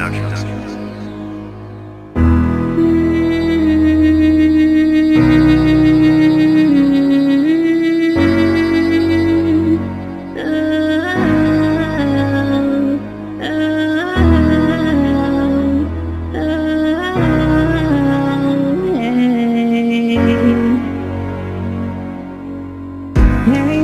Hey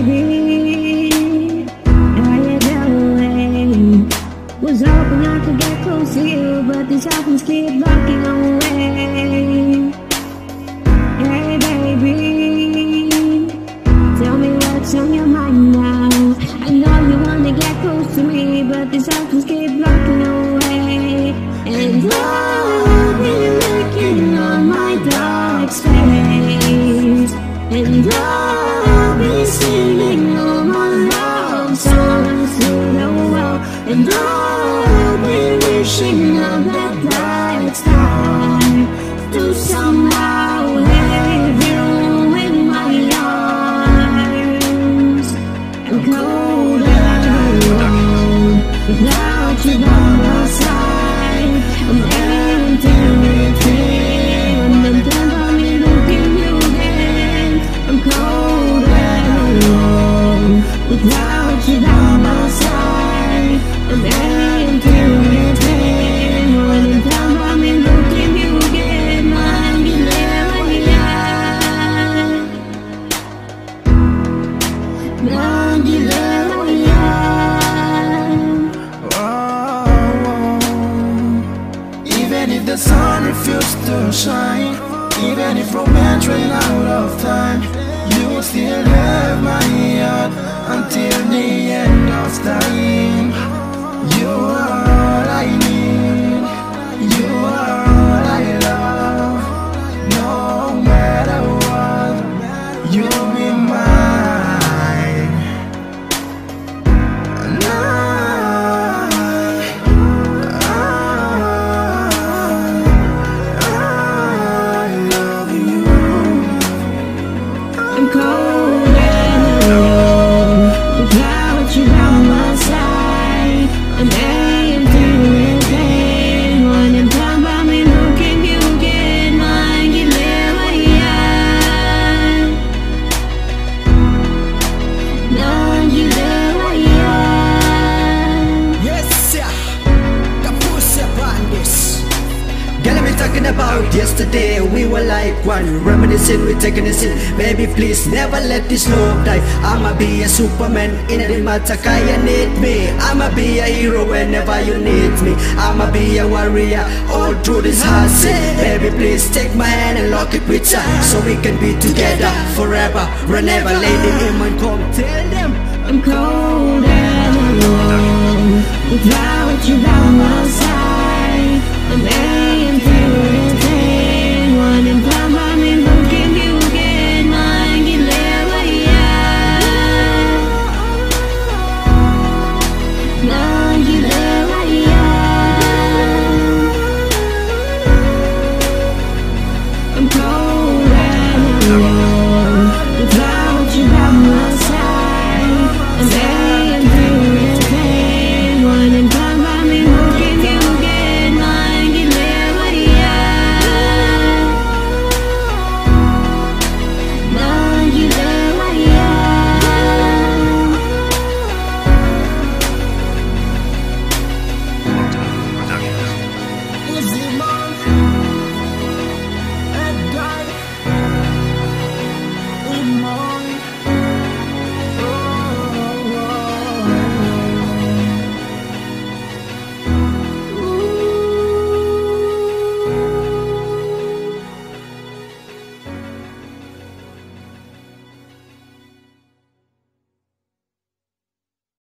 baby, how you doing? Was hoping I could get close to you, but these options keep blocking away. Hey baby, tell me what's on your mind now. I know you wanna get close to me, but these options keep blocking away. And I've been looking on my dark space, and I've been singing all my love songs to the world, and I've been wishing on that bright star to somehow have you in my arms. I'm cold and alone without you by my side. I'm empty within, and then I'm looking you again. I'm cold and alone without you by my side. I'm empty within, when I'm down I'm looking you again. I'm Even if the sun refuses to shine, even if romance ran out of time, you will still have my heart until the end of time. You are all I need, you are all I love. No matter what, you'll be mine. And I'm cold and alone without you by my side. I'm empty within, when I'm down by me looking you again. Mind you never yet, mind you never yet. Yes, sir. Kapusha Bandis. Girl, I'm talking about yesterday. We were like one, reminiscing, we're taking a sin. Baby, please never let this love die. I'ma be a Superman in the matter, you need me. I'ma be a hero whenever you need me. I'ma be a warrior all through this hard scene. Baby, please take my hand and lock it with ya, so we can be together forever, whenever. Lady, come, tell them I'm cold and alone